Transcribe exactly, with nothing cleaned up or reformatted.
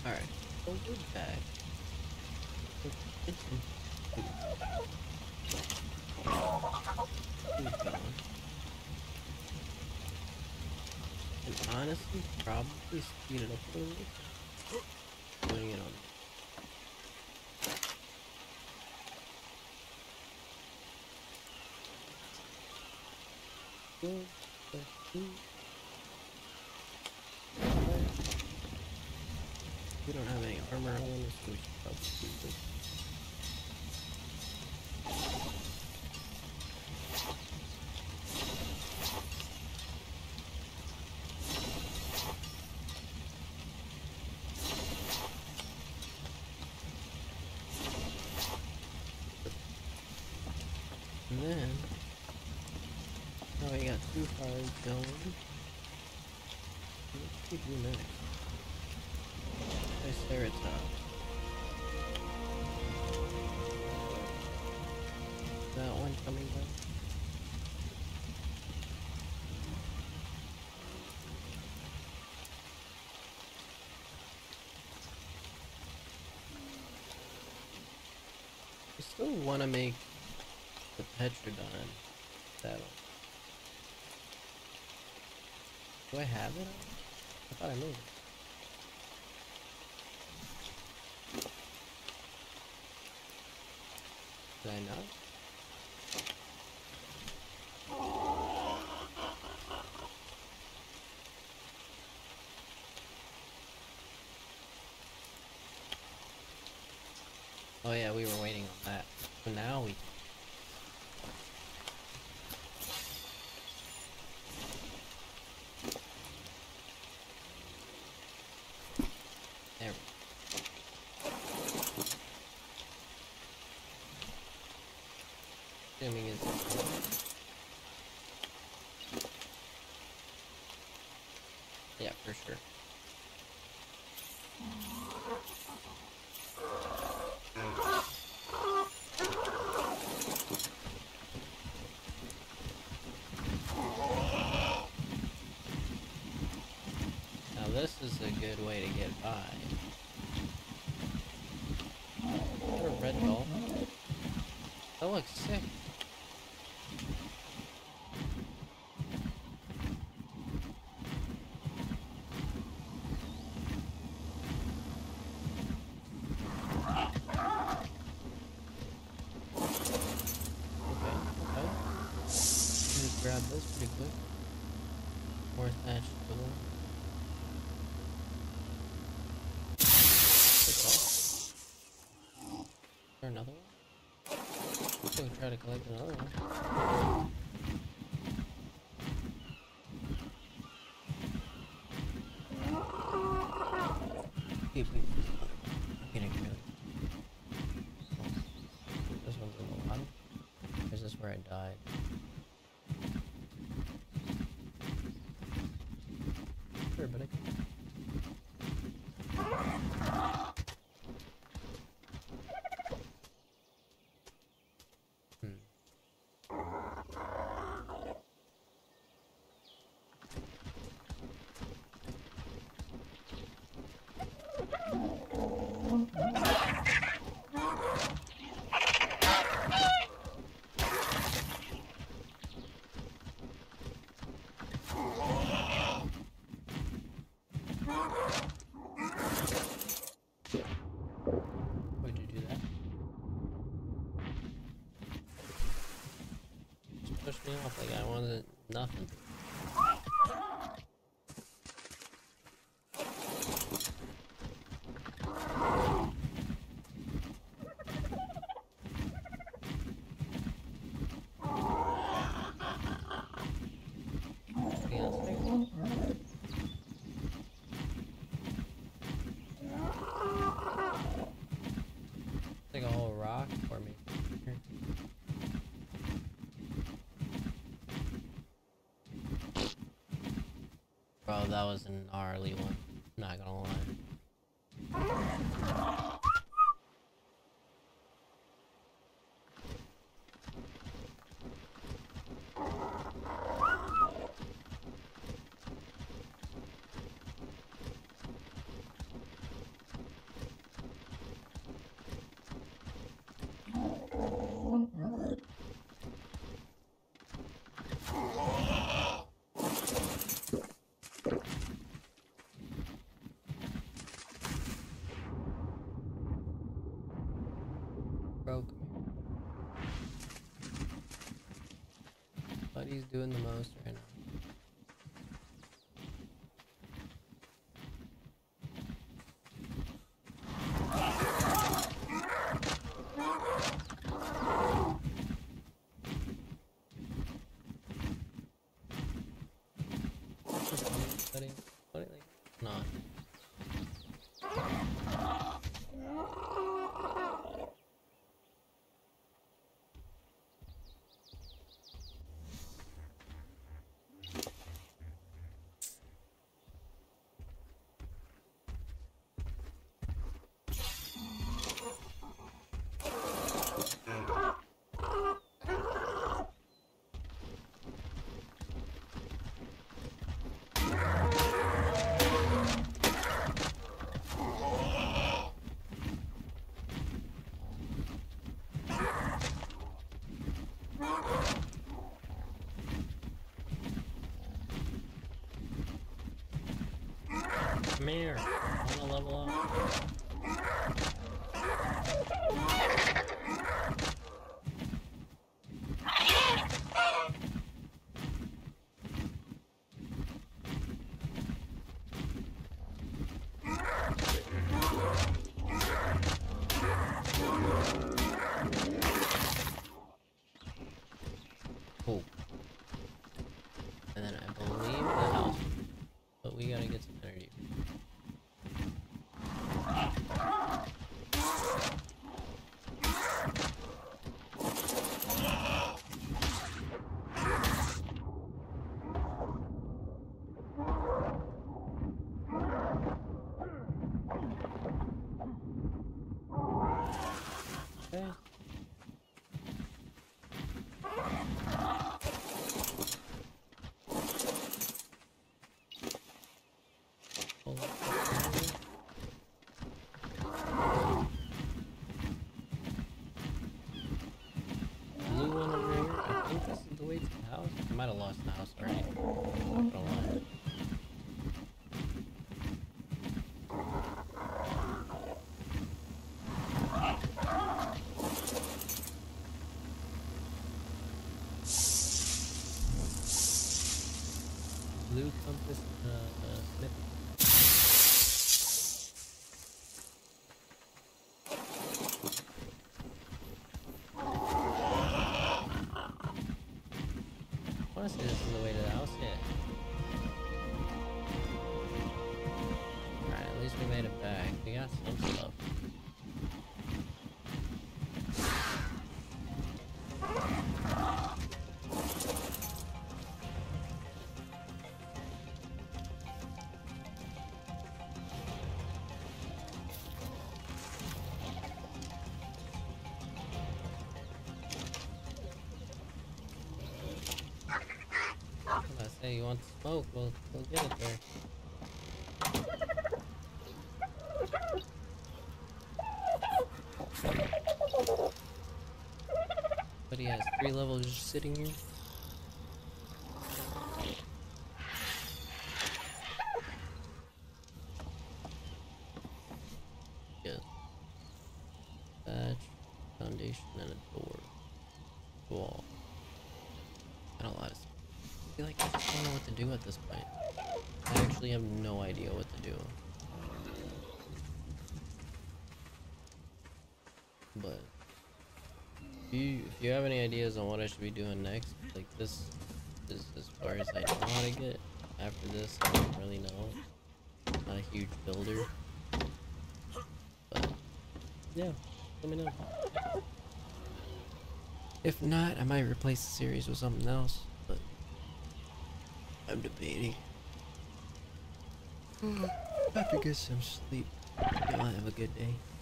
Alright, so we're back. Let's get some food. Food going. And honestly, probably speed it up a little bit. Putting it on. Good. The food. We don't have any armor on us, so we should probably do this. And then, now we got two fires going. What do we do next? Triceratops. That one coming down. I still want to make the Petrodon saddle. Do I have it? I thought I made it. Did I not? Oh yeah, we were waiting on that. So now we there we go. Assuming it's yeah, for sure. Now this is a good way to get by. Is there a red doll? That looks sick. Grab this pretty quick. More thatched below. Is there another one? So we try to collect another one. Keep it. I'm getting really. This one's in the bottom. Or is this where I died? Sure, but I can. Hmm. Why'd you do that? Just pushed me off like I wanted nothing. Anything else there? Like a whole rock for me. Here. Bro, that was a gnarly one. Not gonna lie. he's doing the most right now. Buddy, buddy, like, not. Come here. I wanna level up. Cool. And then I believe the house. But we gotta get some energy. Okay. Blue one over here. I think this is the way to the house. I might have lost the house already. Not gonna lie. Blue compass, uh, uh, snip. Honestly, this is the way to the house yet. Alright, at least we made it back. We got some stuff. I say you want smoke, we'll, we'll get it there. But he has three levels just sitting here. Good. Thatch, foundation, and a door. Wall. And a lot of stuff. I feel like I just don't know what to do at this point. I actually have no idea what to do. But if you, if you have any ideas on what I should be doing next, like this is as far as I know how to get. After this, I don't really know. I'm not a huge builder. But yeah, let me know. If not, I might replace the series with something else. But I'm debating. I have to get some sleep. Y'all have a good day.